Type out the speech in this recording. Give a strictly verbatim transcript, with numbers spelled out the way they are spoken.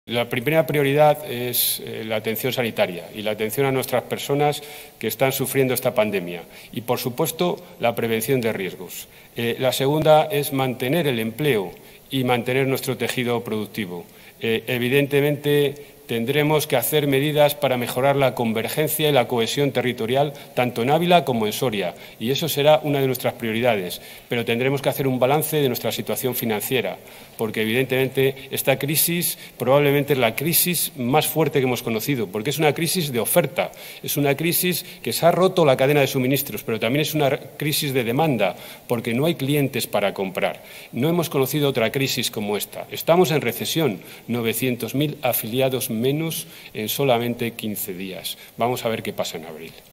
La primera prioridad es eh, la atención sanitaria y la atención a nuestras personas que están sufriendo esta pandemia y, por supuesto, la prevención de riesgos. Eh, la segunda es mantener el empleo y mantener nuestro tejido productivo. Eh, evidentemente, tendremos que hacer medidas para mejorar la convergencia y la cohesión territorial, tanto en Ávila como en Soria, y eso será una de nuestras prioridades. Pero tendremos que hacer un balance de nuestra situación financiera, porque evidentemente esta crisis probablemente es la crisis más fuerte que hemos conocido, porque es una crisis de oferta, es una crisis que se ha roto la cadena de suministros, pero también es una crisis de demanda, porque no hay clientes para comprar. No hemos conocido otra crisis como esta. Estamos en recesión, novecientos mil afiliados menos en solamente quince días. Vamos a ver qué pasa en abril.